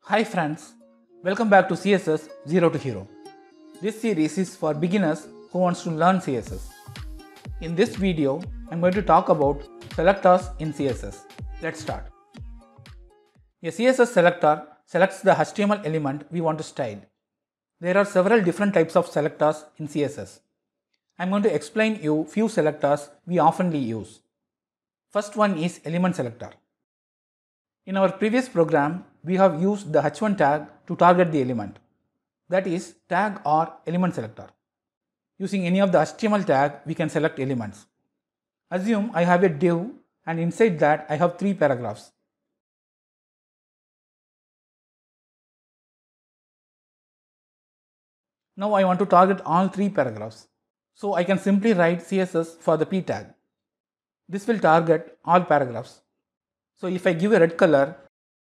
Hi friends, welcome back to CSS Zero to Hero. This series is for beginners who wants to learn CSS. In this video, I'm going to talk about selectors in CSS. Let's start. A CSS selector selects the HTML element we want to style. There are several different types of selectors in CSS. I'm going to explain you few selectors we oftenly use. First one is element selector. In our previous program, we have used the h1 tag to target the element. That is tag or element selector. Using any of the HTML tag, we can select elements. Assume I have a div and inside that I have 3 paragraphs. Now I want to target all 3 paragraphs. So I can simply write CSS for the p tag. This will target all paragraphs. So if I give a red color,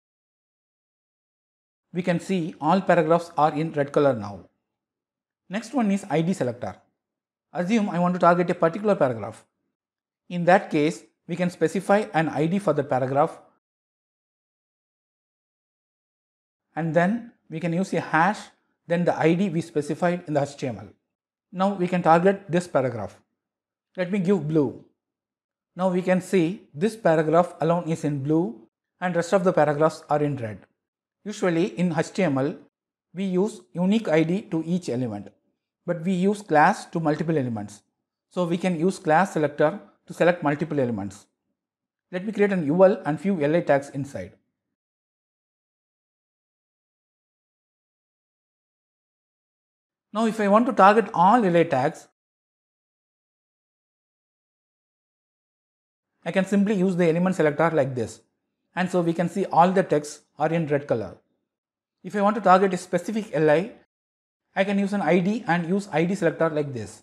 we can see all paragraphs are in red color now. Next one is ID selector. Assume I want to target a particular paragraph. In that case, we can specify an ID for the paragraph and then we can use a hash, then the ID we specified in the HTML. Now we can target this paragraph. Let me give blue. Now we can see this paragraph alone is in blue and rest of the paragraphs are in red. Usually in HTML, we use unique ID to each element, but we use class to multiple elements. So we can use class selector to select multiple elements. Let me create an UL and few LI tags inside. Now if I want to target all LI tags, I can simply use the element selector like this. And so we can see all the texts are in red color. If I want to target a specific LI, I can use an ID and use ID selector like this.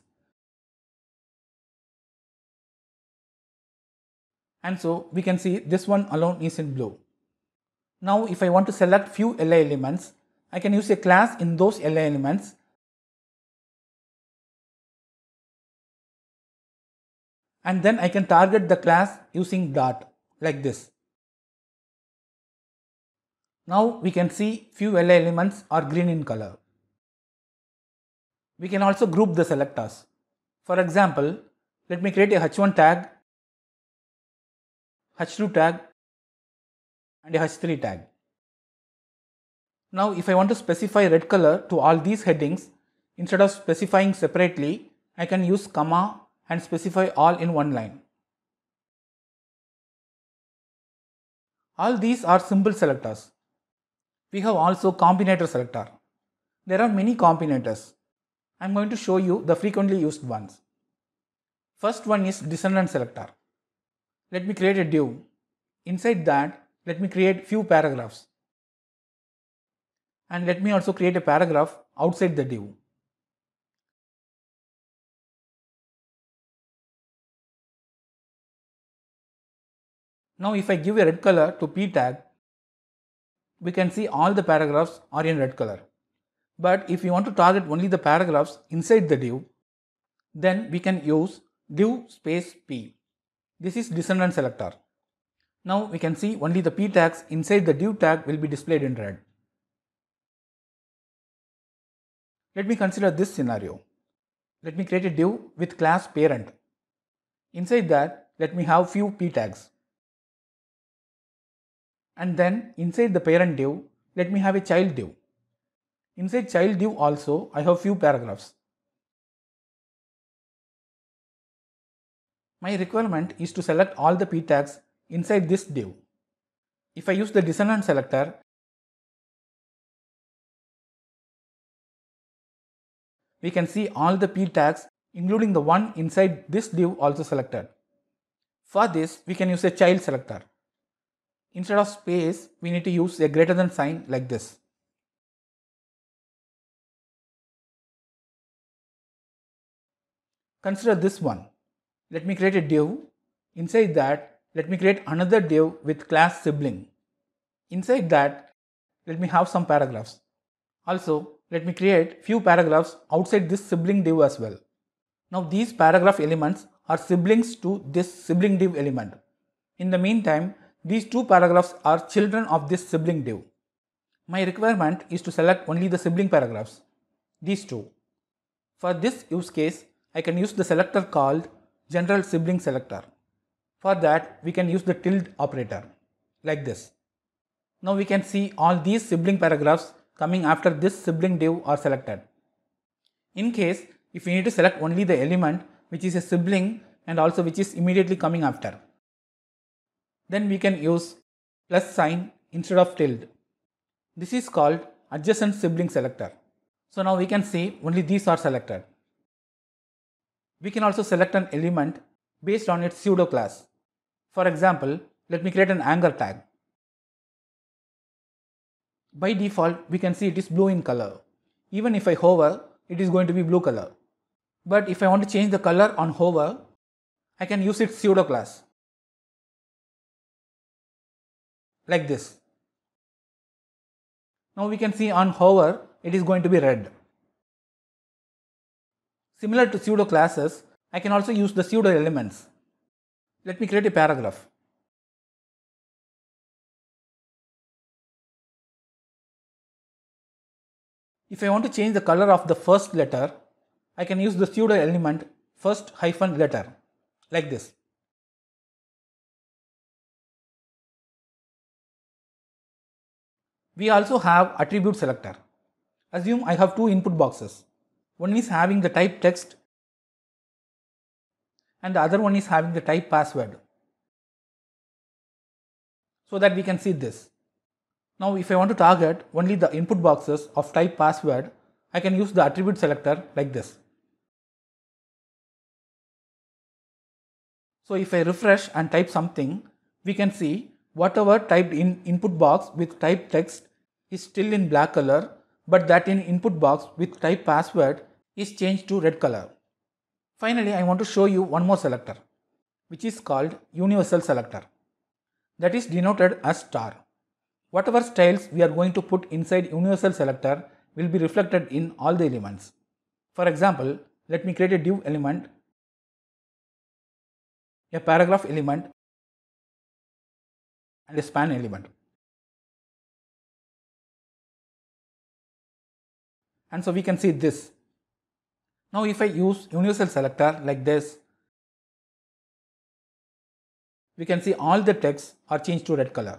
And so we can see this one alone is in blue. Now if I want to select few LI elements, I can use a class in those LI elements and then I can target the class using dot like this. Now we can see few LI elements are green in color. We can also group the selectors. For example, let me create a h1 tag, h2 tag and a h3 tag. Now if I want to specify red color to all these headings, instead of specifying separately, I can use comma and specify all in one line. All these are simple selectors. We have also combinator selector. There are many combinators. I am going to show you the frequently used ones. First one is descendant selector. Let me create a div. Inside that, let me create few paragraphs. And let me also create a paragraph outside the div. Now if I give a red color to p tag, we can see all the paragraphs are in red color. But if we want to target only the paragraphs inside the div, then we can use div space p. This is descendant selector. Now we can see only the p tags inside the div tag will be displayed in red. Let me consider this scenario. Let me create a div with class parent. Inside that, let me have few p tags. And then inside the parent div, let me have a child div. Inside child div also, I have few paragraphs. My requirement is to select all the p tags inside this div. If I use the descendant selector, we can see all the p tags including the one inside this div also selected. For this, we can use a child selector. Instead of space, we need to use a greater than sign like this. Consider this one. Let me create a div. Inside that, let me create another div with class sibling. Inside that, let me have some paragraphs. Also, let me create few paragraphs outside this sibling div as well. Now these paragraph elements are siblings to this sibling div element. In the meantime, these two paragraphs are children of this sibling div. My requirement is to select only the sibling paragraphs, these two. For this use case, I can use the selector called general sibling selector. For that, we can use the tilde operator, like this. Now we can see all these sibling paragraphs coming after this sibling div are selected. In case, if we need to select only the element which is a sibling and also which is immediately coming after, then we can use plus sign instead of tilde. This is called adjacent sibling selector. So now we can see only these are selected. We can also select an element based on its pseudo class. For example, let me create an anchor tag. By default, we can see it is blue in color. Even if I hover, it is going to be blue color. But if I want to change the color on hover, I can use its pseudo class, like this. Now we can see on hover, it is going to be red. Similar to pseudo classes, I can also use the pseudo elements. Let me create a paragraph. If I want to change the color of the first letter, I can use the pseudo element first hyphen letter, like this. We also have attribute selector. Assume I have two input boxes. One is having the type text and the other one is having the type password, so that we can see this. Now if I want to target only the input boxes of type password, I can use the attribute selector like this. So if I refresh and type something, we can see whatever typed in input box with type text is still in black color, but that in input box with type password is changed to red color. Finally, I want to show you one more selector, which is called universal selector. That is denoted as star. Whatever styles we are going to put inside universal selector will be reflected in all the elements. For example, let me create a div element, a paragraph element, and a span element. And so we can see this. Now if I use universal selector like this, we can see all the text are changed to red color.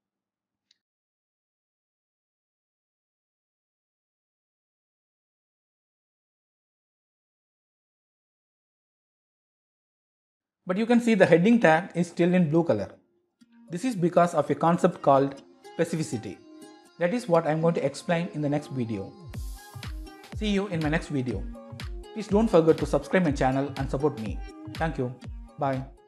But you can see the heading tag is still in blue color. This is because of a concept called specificity. That is what I am going to explain in the next video. See you in my next video. Please don't forget to subscribe my channel and support me. Thank you. Bye.